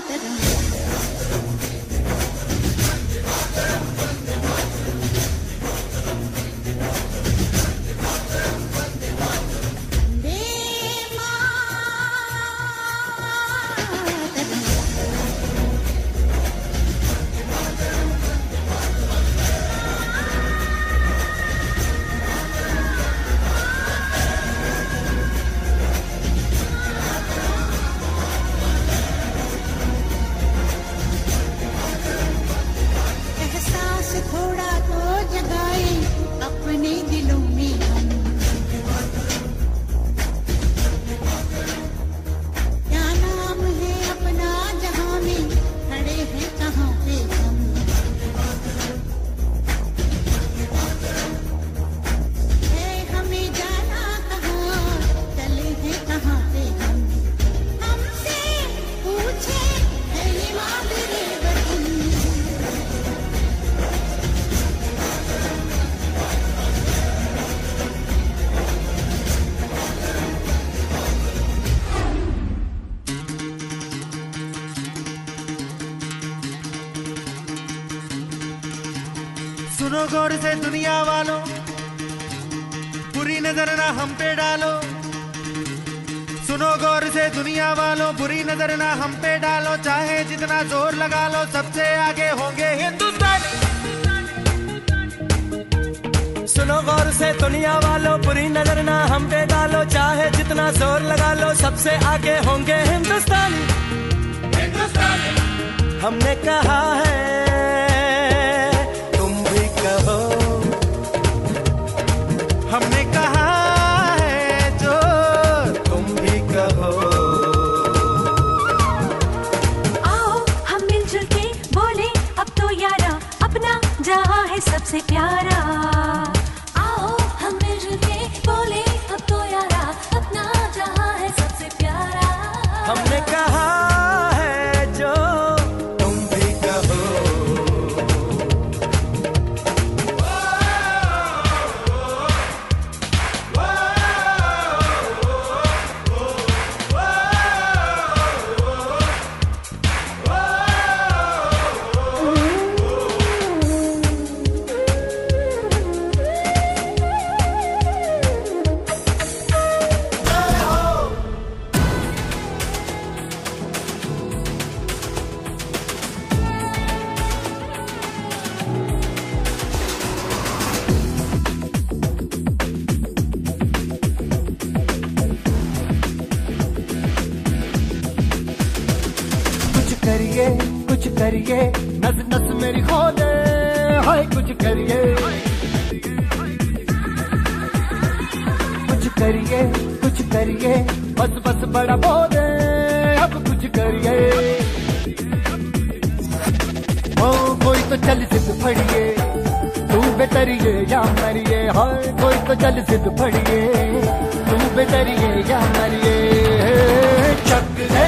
सुनो गौर से दुनिया वालों, बुरी नजर ना हम पे डालो। सुनो गौर से दुनिया वालों, बुरी नजर ना हम पे डालो। चाहे जितना जोर लगा लो, सबसे आगे होंगे हिंदुस्तानी। सुनो गौर से दुनिया वालों, बुरी नजर ना हम पे डालो। चाहे जितना जोर लगा लो, सबसे आगे होंगे हिंदुस्तानी। हमने कहा है, हमने कहा है जो तुम भी कहो। आओ हम मिलजुल के बोले अब तो यारा, अपना जहां है सबसे प्यारा। आओ हम मिलजुल के बोले अब तो यारा, अपना जहां है सबसे प्यारा। हमने कहा है जो तुम भी कहो। कुछ करिए, नस नस मेरी खोले, हाय कुछ करिए। कुछ करिए, बस बस बड़ा बोले, अब कुछ करिए। ओ कोई तो चल सिद्ध फड़िए, तू बेतरिए या मरिए। हाय कोई तो चल सिद्ध फड़िए, तू बेतरिए या मरिए। चक दे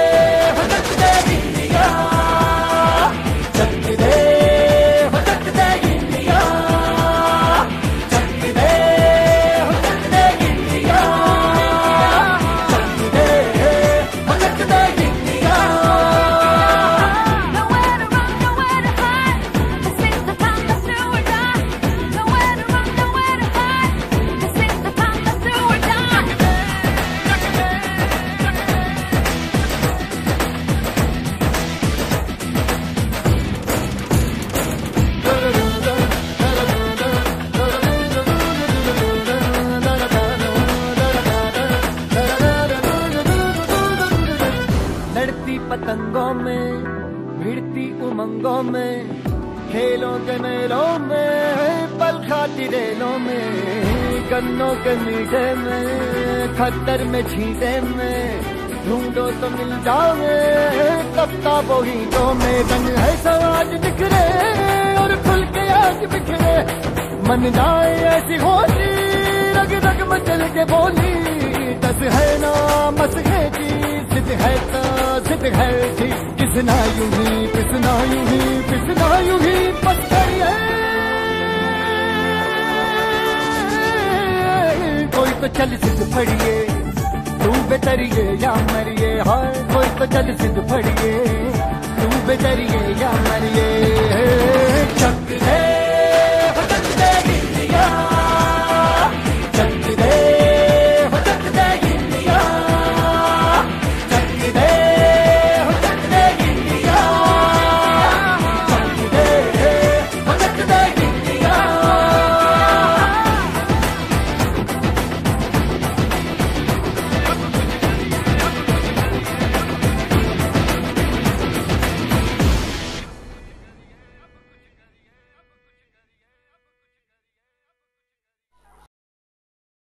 पतंगों में, भिड़ती उमंगों में, खेलों के मेलों में, पल खाती रेलों में, गन्नों के मीठे में, खद्दर में छींटे में, ढूंढो तो मिल जाओगे किताबों हीटों में। रंग है समाज बिखरे और खुल के आज बिखरे, मन जाए ऐसी होली, रग रग मचल के बोली। दस है ना मस है जी, जिद है तो जिद है जी, किसना यूं ही पिसना यूं ही पिसना यूं ही बस करिए। कोई तो चल सिद्ध फड़िए, तू बेतरिए या मरिए, हाय कोई तो चल सिद्ध फड़िए, तू बेतरिए या मरिए। चक दे